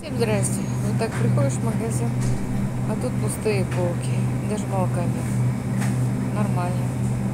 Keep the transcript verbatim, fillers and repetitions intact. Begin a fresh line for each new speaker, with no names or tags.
Здрасте. Вот так приходишь в магазин, а тут пустые полки. Даже молока нет. Нормально.